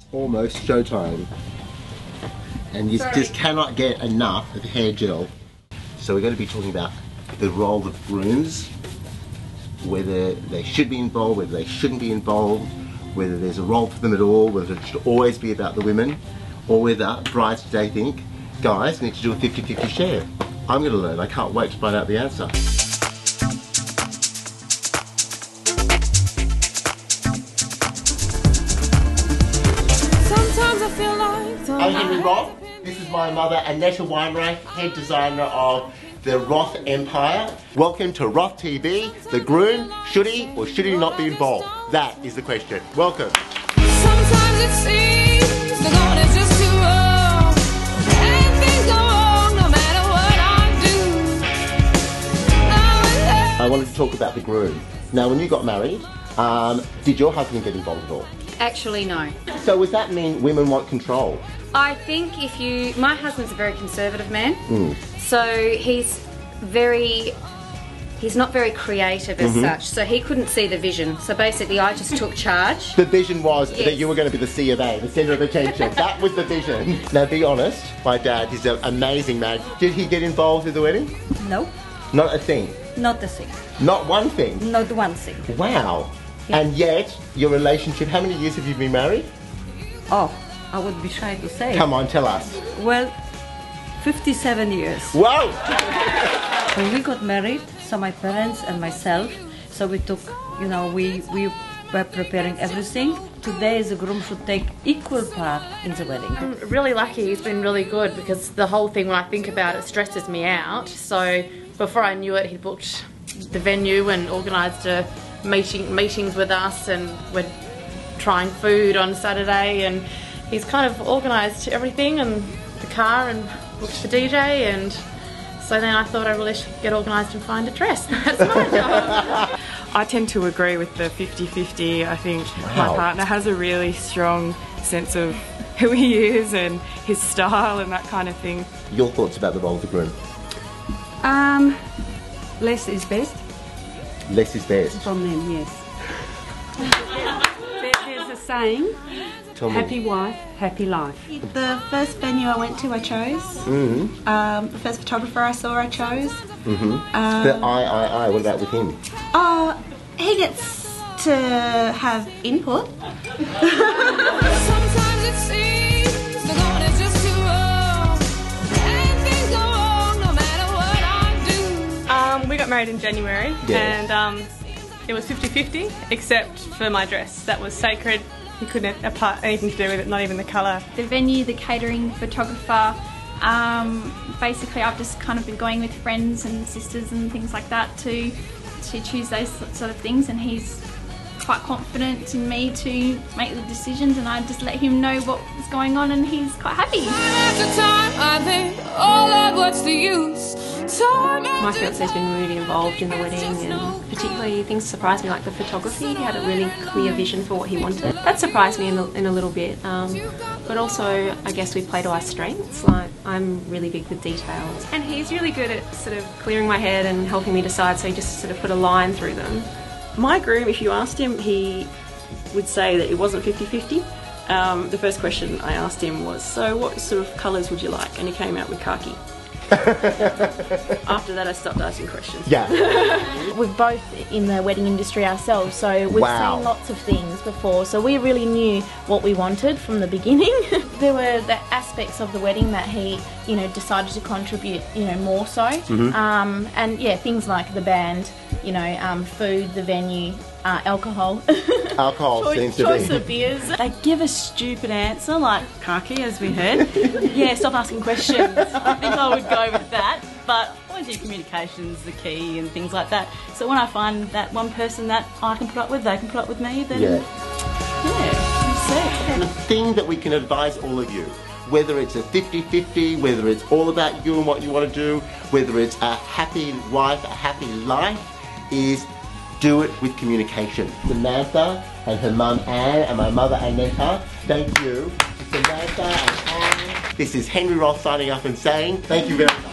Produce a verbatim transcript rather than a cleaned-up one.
almost showtime. And you Sorry. just cannot get enough of hair gel. So we're going to be talking about the role of grooms, whether they should be involved, whether they shouldn't be involved, whether there's a role for them at all, whether it should always be about the women, or whether brides today think guys need to do a fifty fifty share. I'm going to learn. I can't wait to find out the answer. Sometimes I feel like I'm Henry Roth. This is my mother, Annetta Weinreich, head designer of the Roth Empire. Welcome to Roth T V. The groom, should he or should he not be involved? That is the question. Welcome. Sometimes it seems the going is just too wrong, and things go wrong no matter what I do. Now and then. I wanted to talk about the groom. Now, when you got married, um, did your husband get involved at all? Actually, no. So does that mean women want control? I think if you... My husband's a very conservative man, Mm. so he's very... He's not very creative as Mm-hmm. such, so he couldn't see the vision. So basically I just took charge. The vision was Yes. that you were going to be the C of A, the centre of attention. That was the vision. Now, be honest, my dad is an amazing man. Did he get involved with the wedding? No, Not a thing. not the thing. Not one thing. Not one thing. Wow. And yet, your relationship, how many years have you been married? Oh, I would be shy to say. Come on, tell us. Well, fifty-seven years. Whoa! When we got married, so my parents and myself, so we took, you know, we, we were preparing everything. Today the groom should take equal part in the wedding. I'm really lucky. He's been really good because the whole thing, when I think about it, stresses me out. So before I knew it, he booked the venue and organised a meeting meetings with us, and we're trying food on Saturday, and he's kind of organised everything and the car and booked the D J, and so then I thought I really should get organised and find a dress. That's my job. I tend to agree with the fifty fifty. I think Wow. my partner has a really strong sense of who he is and his style and that kind of thing. Your thoughts about the role of the groom? Um, less is best Less is best. from them, yes. There- There's a saying, Tell me. happy wife, happy life. The first venue I went to, I chose. Mm-hmm. Um, the first photographer I saw, I chose. Mm-hmm. Um, the I, I, I, what about with him? Oh, he gets to have input. Sometimes it seems the going is just too wrong, and things go wrong no matter what I do. Um, we got married in January Yeah. and um, it was fifty fifty except for my dress. That was sacred. He couldn't have part anything to do with it, not even the colour. The venue, the catering, photographer, um, basically I've just kind of been going with friends and sisters and things like that to to choose those sort of things, and he's quite confident in me to make the decisions, and I just let him know what was going on, and he's quite happy. Time after time I think, oh Lord, what's the use? Time My after fiance's been really involved in the wedding, and particularly things surprised me, like the photography. He had a really clear vision for what he wanted. That surprised me in a, in a little bit, um, but also I guess we play to our strengths. Like, I'm really big with details, and he's really good at sort of clearing my head and helping me decide, so he just sort of put a line through them. My groom, if you asked him, he would say that it wasn't fifty fifty. Um, the first question I asked him was, so what sort of colours would you like? And he came out with khaki. After that I stopped asking questions. Yeah. We're both in the wedding industry ourselves, so we've Wow. seen lots of things before, so we really knew what we wanted from the beginning. There were the aspects of the wedding that he, you know, decided to contribute, you know, more so. Mhm. Um, and yeah, things like the band, you know, um, food, the venue, uh, alcohol. Alcohol Choice, seems to choice be. of beers. They give a stupid answer like khaki, as we heard. Yeah, stop asking questions. I think I would go with that. But obviously communication's the key and things like that. So when I find that one person that I can put up with, they can put up with me, then Yeah. yeah, that's it. The thing that we can advise all of you, whether it's a fifty fifty, whether it's all about you and what you want to do, whether it's a happy wife, a happy life, is do it with communication. Samantha and her mum Anne and my mother Annetta, thank you. Samantha and Anne. This is Henry Roth signing up and saying thank you very much.